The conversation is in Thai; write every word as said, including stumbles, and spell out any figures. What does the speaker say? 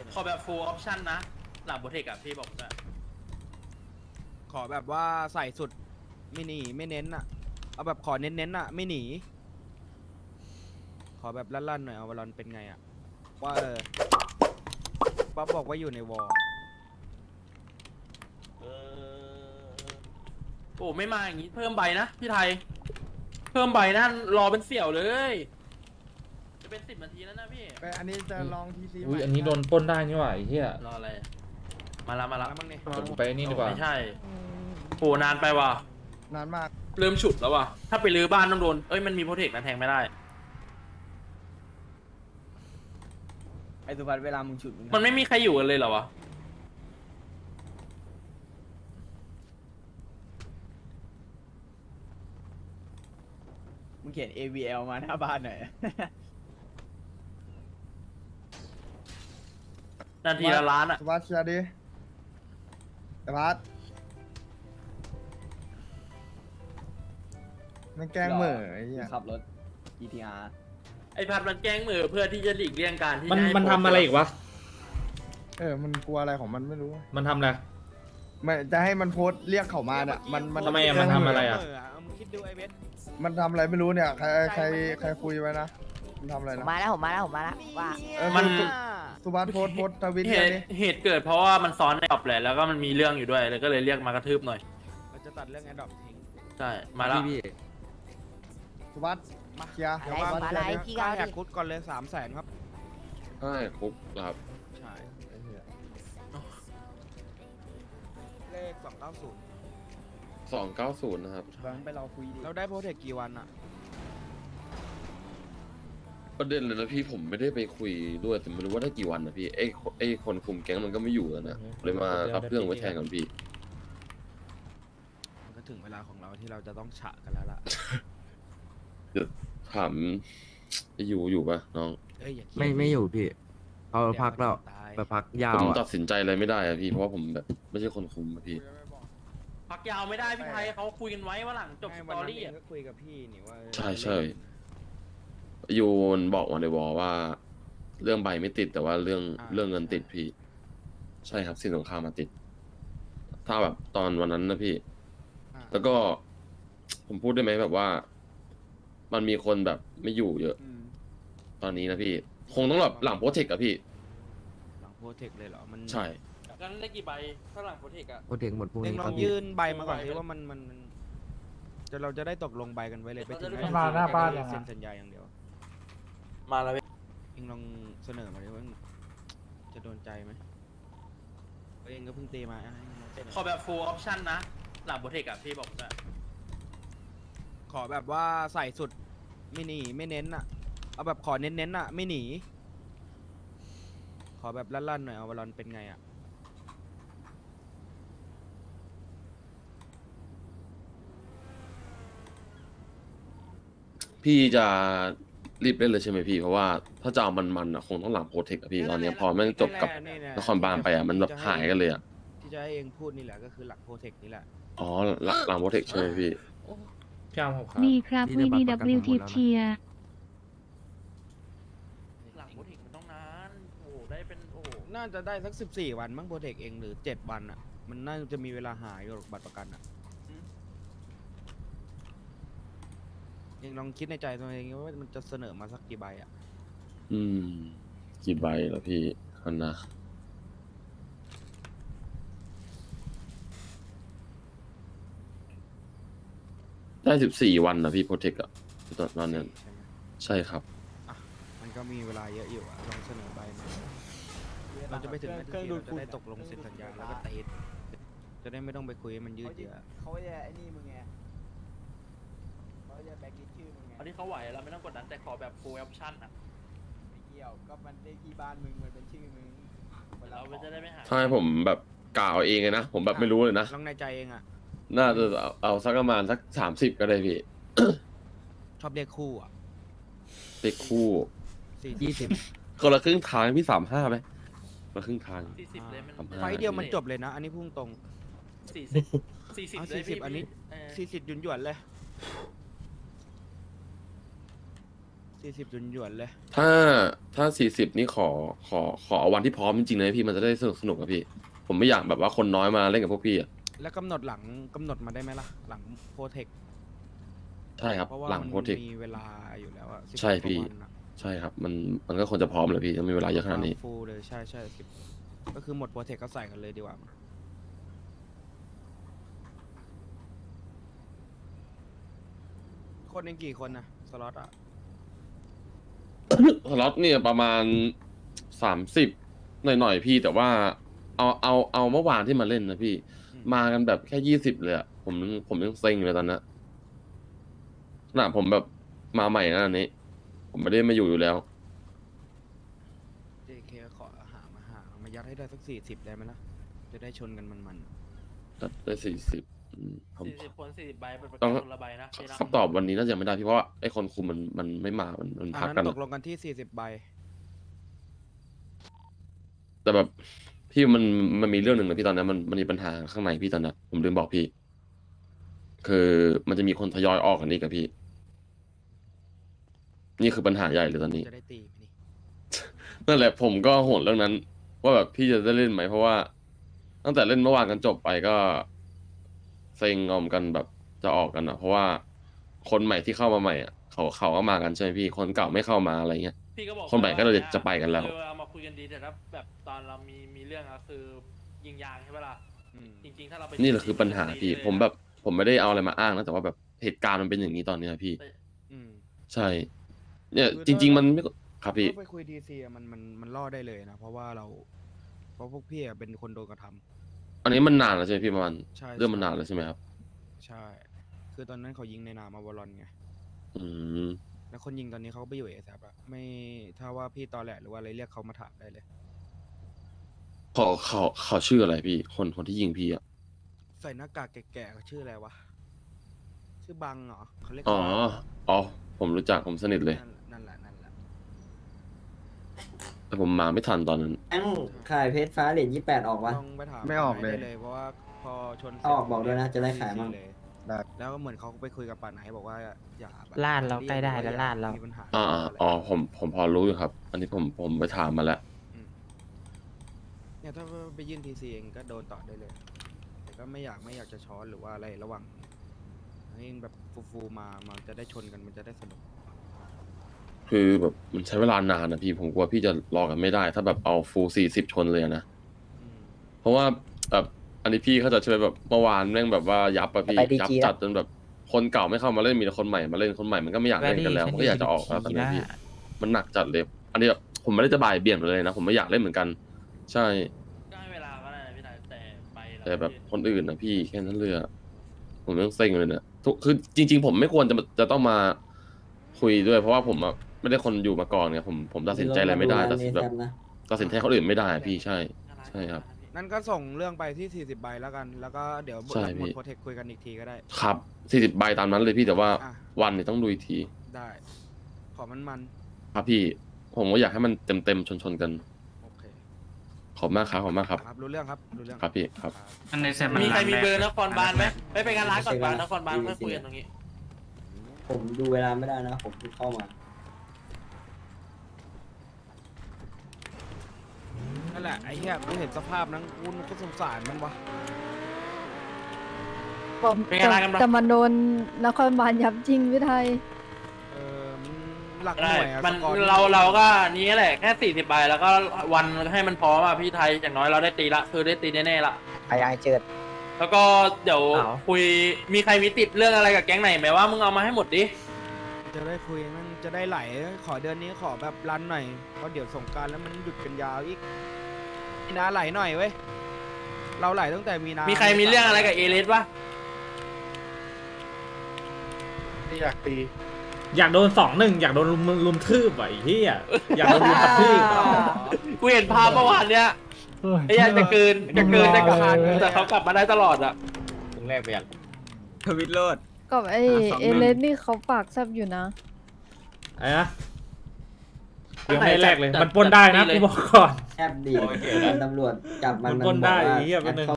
ขอแบบ full option นะหลังโปรเทคอะพี่บอกด้วยขอแบบว่าใส่สุดไม่หนีไม่เน้นอ่ะเอาแบบขอเน้นๆอ่ะไม่หนีขอแบบลั่นๆหน่อยเอาวอลอนเป็นไงอ่ะว่าเออป๊อปบอกว่าอยู่ในวอลเออโอ้ไม่มาอย่างงี้เพิ่มใบนะพี่ไทยเพิ่มใบนะรอเป็นเสี่ยวเลยจะเป็นสิบนาทีแล้วนะพี่ไปอันนี้จะลองทีซีอุ้ยอันนี้โดนปล้นได้นี่หว่าไอ้เหี้ยรออะไรมาละมาละแล้วมั้งเนี่ยผมไปนี่ดีกว่าไม่ใช่โหนานไปว่ะนานมากเริ่มฉุดแล้วว่ะถ้าไปรื้อบ้านต้องโดนเอ้ยมันมีโปรเทคนะแทงไม่ได้ไอสุภัทรเวลามึงฉุดมึงมันไม่มีใครอยู่กันเลยเหรอวะมึงเขียน เอ วี แอล มาหน้าบ้านหน่อยนาทีละล้านอะสวัสดีดิสวัสดีมันแกล้งเหม่อไอ้เหี้ยขับรถ จี ที อาร์ไอพัดมันแกล้งมือเพื่อที่จะหลีกเลี่ยงการที่มันจะให้มันโพสทำอะไรอีกวะเออมันกลัวอะไรของมันไม่รู้มันทำอะไรมันจะให้มันโพสต์เรียกเขามาเนี่ยมันมันทำไมอะมันทำอะไรอะเามึงคิดดูไอเวสมันทำอะไรไม่รู้เนี่ยใครใครใครคุยไว้นะมันทำอะไรผมนะมาแล้วผมมาแล้วผมมาแล้วว่าเออมันสุสุบัสโพสต์โพสต์ทวิตเหเนี่ยตุดิเหตุเกิดเพราะว่ามันซ้อนในออบแหละแล้วก็มันมีเรื่องอยู่ด้วยเลยก็เลยเรียกมากระทืบหน่อยเราจะตัดเรื่องแอดดอปทิ้งใช่มาแล้วสุบัสมาเคลียร์อะไรเดี๋ยวผมมาอะไรพี่ก็ค่าเอาแหดิกคุกก่อนเลยสามแสนครับใช่คุกครับใช่เลขสองเก้าศูนย์สองเก้าศูนย์นะครับบางไปรอคุยดิเราได้โปรเทคกี่วันอ่ะประเด็นเลยนะพี่ผมไม่ได้ไปคุยด้วยแต่ไม่รู้ว่าได้กี่วันนะพี่ไอ้คนไอ้คนคุมแก๊งมันก็ไม่อยู่แล้วนะเลยมารับเรื่องไว้แทนกันพี่มันก็ถึงเวลาของเราที่เราจะต้องฉะกันแล้วล่ะเดี๋ยวถามไอ้อยู่อยู่ปะน้องเอ้ยอย่าคิดไม่ไม่อยู่พี่เขาพักแล้วตายไปพักยาผวมอะตัดสินใจอะไรไม่ได้อะพี่เพราะว่าผมแบบไม่ใช่คนคุมอะพี่พักยาวไม่ได้พี่ไทยเขาคุยกันไว้ว่าหลังจบสไม่ตวันอนั้นรี่เองอะก็คุยกับพี่นี่ว่าใช่ใช่ยูนบอกมาในวอลว่า เรื่องใบไม่ติดแต่ว่าเรื่องเรื่องเงินติดพี่ ใช่ครับสินสงครามมาติด ถ้าแบบตอนวันนั้นนะพี่อ่าแล้วก็ผมพูดได้ไหมแบบว่า มันมีคนแบบไม่อยู่เยอะอืมตอนนี้นะพี่ คงต้องแบบหลังโปรเทคอะพี่หลังโปรเทคเลยเหรอมันใช่งั้นได้กี่ใบถ้าหลังโปรเทคอะโปรเทคหมดพรุ่งเองนี้ลคอรับงพี่ยื่นใบมาก่อนสิว่ามันมันมันจะเราจะได้ตกลงใบกันไว้เลยไปถึงมันมาหน้าบ้านยังเซ็นสัญญาอย่างเดียวมาแล้วพี่เองลองเสนอมาดิว่าจะโดนใจไหมเองก็เพิ่งตีมาอ่ะให้เสนอขอแบบ full option นะหลังโปรเทคอะพี่บอกด้วยขอแบบว่าใส่สุดไม่หนีไม่เน้นอ่ะเอาแบบขอเน้นๆอ่ะไม่หนีขอแบบลั่นๆหน่อยเอาวอลอนเป็นไงอ่ะพี่จะรีบเล่นเลยใช่ไหมพี่ เพราะว่าถ้าจะเอามันๆอะคงต้องหลังโปรเทคอะพี่ตอนเนี้ยพอแม่งจบกับนครบาลไปอะมันแบบหายกันเลยอะที่จะให้เองพูดนี่แหละก็คือหลักโปรเทคนี่แหละอ๋อหลังหลังโปรเทคใช่ไหมพี่พี่อาร์มครับดีครับที่วีได้บัตรประกันดี ดับเบิลยูหมทีดแล้วนะเชียร์หลังโปรเทคมันต้องนานโอ้โหได้เป็นโอ้โหน่าจะได้สักสิบสี่วันมั้งโปรเทคเองหรือเจ็ดวันอ่ะมันน่าจะมีเวลาหายอยู่หรอกบัตรประกันอ่ะเองลองคิดในใจตัวเองว่ามันจะเสนอมาสักกี่ใบอ่ะอืม กี่ใบเหรอพี่คันนะได้สิบสี่วันนะพี่โปรเทคอะตอนนั้นใช่ไหมใช่ครับอ่ะมันก็มีเวลาเยอะอยู่อ่ะลองเสนอใบมาเราจะไปถึงนาทีที่เราจะได้ตกลงเซ็นสัญญาแล้วก็เตะจะได้ไม่ต้องไปคุยให้มันยืดเยื้อเขาจะไอ้นี่มึงไงเขาจะแบล็คลิสต์ชื่อมึงไงเอาที่เขาไหวเราไม่ต้องกดดันแต่ขอแบบ full option อะไม่เกี่ยวก็มันได้ที่บ้านมึงมันเป็นชื่อมึงวลเราขอจะได้ไม่หาถ้าให้ผมแบบกล่าวเองเลยนะ ผมแบบไม่รู้เลยนะลองในใจเองอ่ะน่าจะเอาเอาสักประมาณสักสามสิบก็ได้พี่ชอบเรียกคู่อ่ะเด็กคู่สี่ยี่สิบคนละครึ่งทางพี่สามห้าไหมคนละครึ่งทางสี่สิบเลยมันทำให้ไฟล์เดียวมันจบเลยนะ อันนี้พุ่งตรงสี่สิบสี่สิบเอาเลยสี่สิพี่บอันนี้เออสี่สิบหยุ่นหยวนๆเลยสี่สิบจุนหยวนเลยถ้าถ้าสี่สิบนี่ขอขอขอเอาวันที่พร้อมจริงๆเลยพี่มันจะได้สนุกสนุกอะพี่ ผมไม่อยากแบบว่าคนน้อยมาเล่นกับพวกพี่อะแล้วกำหนดหลังกำหนดมาได้ไหมล่ะ หลังโปรเทคใช่ครับเพราะว่าหลังมันโปรเทคมีเวลาอยู่แล้วอะสิบใช่พี่กว่าวันอะใช่ครับ มันมันก็ควรจะพร้อมเลยพี่ถ้ามีเวลาเยอะขนาดนี้ฟูลเลยใช่ใช่สิบก็คือหมดโปรเทคก็ใส่กันเลยดีกว่า คนเองกี่คนนะสล็อตอะสล็อตเนี่ยประมาณสามสิบหน่อยๆพี่แต่ว่าเอาเอาเอาเมื่อวานที่มาเล่นนะพี่ มากันแบบแค่ยี่สิบเลยอะผมผมยังเซ็งเลยตอนนั้นน่ะผมแบบมาใหม่นะอันนี้ ผมไม่ได้มาอยู่อยู่แล้วเจ เค ขอหามาหามายัดให้ได้สักสี่สิบได้ไหมล่ะ จะได้ชนกันมันได้สี่สิบผมสี่สิบคนสี่สิบใบเป็นประต้กัองนคนละใบนะพี่นะคำตอบวันนี้น่าจะไม่ได้พี่เพราะว่าไอ้คนคุมมันมันไม่มา มันมันๆอัพันกนั้กันนตอะกลงกันที่สี่สิบใบแต่แบบพี่มันมันมีเรื่องหนึ่งนะพี่ตอนนั้นมันมันมีปัญหาข้างในพี่ตอนนั้นผมลืมบอกพี่ คือมันจะมีคนทยอยออกกันอีกกับพี่ นี่คือปัญหาใหญ่เลยตอนนี้จะได้ตีไหมนี่นั่นแหละผมก็ห่วงเรื่องนั้น ว่าแบบพี่จะได้เล่นไหมเพราะว่า ตั้งแต่เล่นเมื่อวานกันจบไปก็เซ็งงอมกันแบบจะออกกันอ่ะ เพราะว่าคนใหม่ที่เข้ามาใหม่อ่ะเขาเขาก็มากันใช่ไหมพี่คนเก่าไม่เข้ามาอะไรเงี้ยพี่ก็บอกคนใหม่ก็เลยจะไปกันแล้วเออเอามาคุยกันดีแต่ถ้าแบบตอนเรามีมีเรื่องอะคือยิงยางใช่ปะล่ะอืมจริงๆถ้าเราไปนี่แหละคือปัญหาพี่ ผมแบบผมไม่ได้เอาอะไรมาอ้างนะแต่ว่าแบบเหตุการณ์มันเป็นอย่างนี้ตอนเนี้ยพี่อืมใช่ เนี่ยจริง ๆ มันไม่ครับพี่ถ้าไปคุยทีซีมันมันมันล่อได้เลยนะ เพราะว่าเรา เพราะพวกพี่อะเป็นคนโดนกระทำอันนี้มันนานแล้วใช่ไหมพี่ประมาณใช่เรื่องมันนานแล้วใช่ไหมครับใช่ คือตอนนั้นเขายิงในนามอวอลอนไงอืมแล้วคนยิงตอนนี้เขาไปอยู่เอซับอะไม่ถ้าว่าพี่ตอแหลหรือว่าอะไรเรียกเขามาถามได้เลยเขาเขาเขาชื่ออะไรพี่ คนคนที่ยิงพี่อ่ะใส่หน้ากากแก่ๆเขาชื่ออะไรวะ ชื่อบังเหรอเขาเรียกอ๋อบังอ๋อ ผมรู้จักผมสนิทเลยนั่นแหละนั่นแหละแต่ผมมาไม่ทันตอนนั้นแองขายเพชรฟ้าเหรียญยี่แปดออกวะต้องไปถามไม่ออกเลยด้เลย เพราะว่าพอชนเสร็จเอาออกบอกด้วยนะจะได้ขายมั่งเลยได้แล้วก็เหมือนเขาไปคุยกับป่าไหนบอกว่าอย่าแบบลาดเราใกล้ได้แล้วลาดเรามีปัญหาอ่าอ่าอ๋อผมผมพอรู้อยู่ครับ อันนี้ผมผมไปถามมาแล้วเนี่ยถ้าไปยื่นทีซีเองก็โดนต่อได้เลย แต่ก็ไม่อยากไม่อยากจะช้อนหรือว่าอะไรระหว่างให้แบบฟูๆมามันจะได้ชนกันมันจะได้สนุกคือแบบมันใช้เวลานานนะพี่ผมกลัวพี่จะรอกันไม่ได้ ถ้าแบบเอาฟูลสี่สิบชนเลยอะนะอืมเพราะว่าแบบอันนี้พี่เขาจะช่วยแบบเมื่อวานแม่งแบบว่ายับอะพี่ไปดียับจีจัดจนแบบคนเก่าไม่เข้ามาเล่นมีแต่คนใหม่มาเล่นคนใหม่มันก็ไม่อยากเล่นกันแล้วมันก็อยากจะออกแล้วตอนนี้พี่มันหนักจัดเลยอันนี้แบบผมไม่ได้จะบ่ายเบี่ยงเลยนะผมไม่อยากเล่นเหมือนกัน ใช่ก็ให้เวลาก็ได้นะพี่ไทยแต่ไปล้วแต่แบบคนอื่นนะพี่แค่นั้นเลยอะผมยังเซ็งเลยเนี่ยทุกคือจริง ๆ ผมไม่ควรจะจะต้องมาคุยด้วย เพราะว่าผมอะไม่ได้คนอยู่มาก่อนไงผมผมตัดสินใจอะไรไม่ได้ตัดสินแบบตัดสินใจคนอื่นไม่ได้พี่ใช่ ใช่ครับนั่นก็ส่งเรื่องไปที่สี่สิบใบแล้วกัน แล้วก็เดี๋ยวใช่หมดพี่โปรเทคคุยกันอีกทีก็ได้ครับสี่สิบใบตามนั้นเลยพี่แต่ว่าอ่ะวันนี้ต้องดูอีกทีได้ ขอมันมันครับพี่ ผมก็อยากให้มันเต็มเต็มชนชนๆกันโอเคขอบคุณมากครับขอบคุณมากครับครับ รู้เรื่องครับ รู้เรื่องครับพี่ครับอันในแซมมันมีใครมีเบอร์แนครบาลไหมไปไปงานร้านก่อนบาลนครบาลค่อยคุยกันตรงนี้ผมดูเวลาไม่ได้นะ ผมเพิ่งเข้ามานั่นแหละไอ้เหี้ยกูเห็นสภาพนั้นกูก็สงสารมันวะบอกเป็นไงร้านกันบ้างแต่มันโดนนครบาลยับจริงพี่ไทยเออมันหลักหได้น่วยอะมันสกอร์เราเราก็นี้แหละแค่สี่สิบใบแล้วก็วันให้มันพร้อมอ่ะพี่ไทยอย่างน้อยเราได้ตีละคือได้ตีแน่ๆละไอ้ไอเจิดแล้วก็เดี๋ยวอ้าวคุยมีใครมีติดเรื่องอะไรกับแก๊งไหนไหมว่ามึงเอามาให้หมดดิจะได้คุยมันจะได้ไหล ขอเดือนนี้ขอแบบรันหน่อย เพราะเดี๋ยวสงกรารแล้วมันหยุดกันยาวอีกมีนาไหลหน่อยเว้ย เราไหลตั้งแต่มีนามีมีใครมีเรื่องอะไรกับเอเลสปะที่อยากตีอยากโดนสองหนึ่งอยากโดนลุมลุมทืบอ่ะไอ้เหี้ยอยากโดนลุมกระทืบอ่ะกูเห็นภาพเมื่อวานเนี้ยไอ้ยันจะเกินจะเกินจะกลับแต่เขากลับมาได้ตลอดอ่ะถึงแรกไปอยากทวิตโลดกับไออ่ะสองหนึ่งเอเลสนี่เขาปากแซบอยู่นะไอ้นะยังไม่แรกเลย มันปล้นได้นะกูบอกก่อนแอบดีตำรวจจับมันมันมันปล้นบได้อกว่าไอ้เหี้ยแอเป็นดหนึ่งเข้า